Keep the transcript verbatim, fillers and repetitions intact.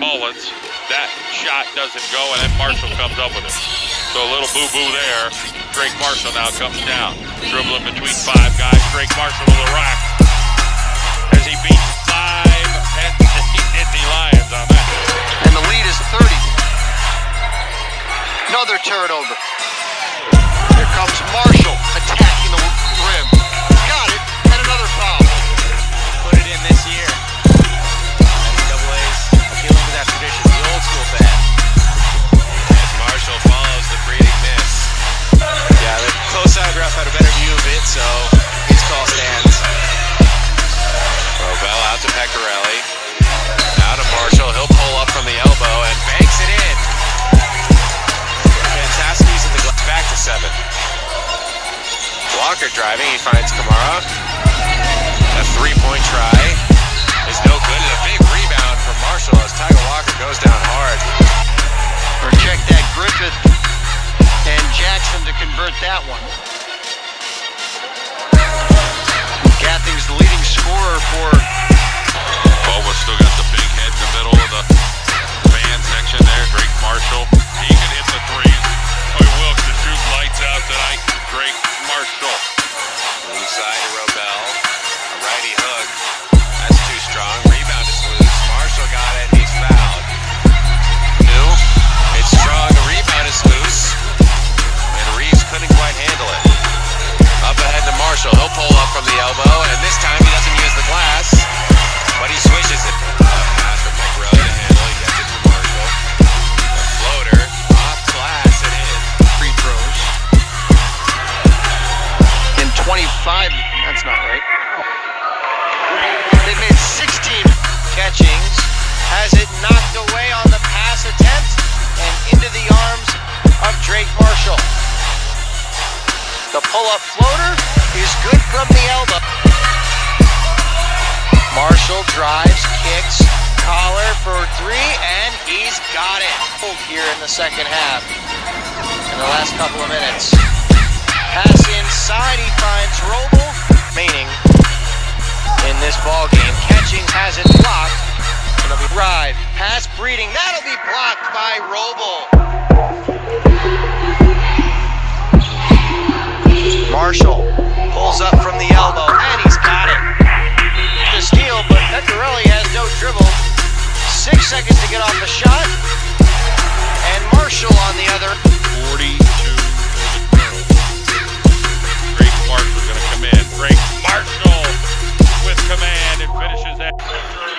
Mullins. That shot doesn't go, and then Marshall comes up with it. So a little boo-boo there. Drake Marshall now comes down. Dribbling between five guys. Drake Marshall to the rack. As he beats five Penn State Nittany Lions on that. And the lead is thirty. Another turnover. Here comes Marshall attacking the rim. Got it, and another foul. Put it in this year. N C double A's appealing to that tradition, the old school fan. As Marshall follows the breeding miss. Yeah, the close side ref had a better view of it, so his call stands. Robel out to Pecorelli. Now to Marshall. He'll pull up from the elbow and banks it in. Fantastic use of the glass. Back to seven. Walker driving. He finds Kamara. A three-point try is no good. And a big rebound from Marshall as Tiger Walker goes down hard. Or check that Griffith and Jackson to convert that one. Gathing's the leading scorer for. Boba still got the big head in the middle of the fan section there. Drake Marshall. He can hit the threes. Boy, Wilkes is shooting lights out tonight. Drake Marshall. Inside to Robel. A righty hook. That's too strong. Rebound is loose. Marshall got it. He's fouled. New. It's strong. The rebound is loose. And Reeves couldn't quite handle it. Up ahead to Marshall. He'll pull up from the elbow. And this time he doesn't use the glass. But he swishes it. Pass for Pecorelli to handle. He gets it to Marshall. A floater. Off glass and in. Free throws. In twenty-five, that's not right. They made sixteen. Catchings has it knocked away on the pass attempt and into the arms of Drake Marshall. The pull-up floater is good from the elbow. Marshall drives, kicks, collar for three, and he's got it. Here in the second half, in the last couple of minutes. Pass inside, he finds Robel. Remaining in this ball game. Catchings has it blocked. It'll be drive. Pass Breeding. That'll be blocked by Robel. Marshall pulls up from the elbow, and he's got it. The steal, but Pecorelli has no dribble. Six seconds to get off the shot. And Marshall on the other. forty-two Drake Marshall going to come in. Drake Marshall with command and finishes that.